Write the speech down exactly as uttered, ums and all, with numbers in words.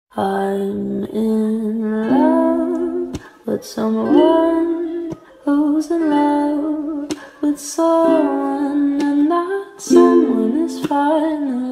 I'm in love with someone who's in love with someone, and that someone is finally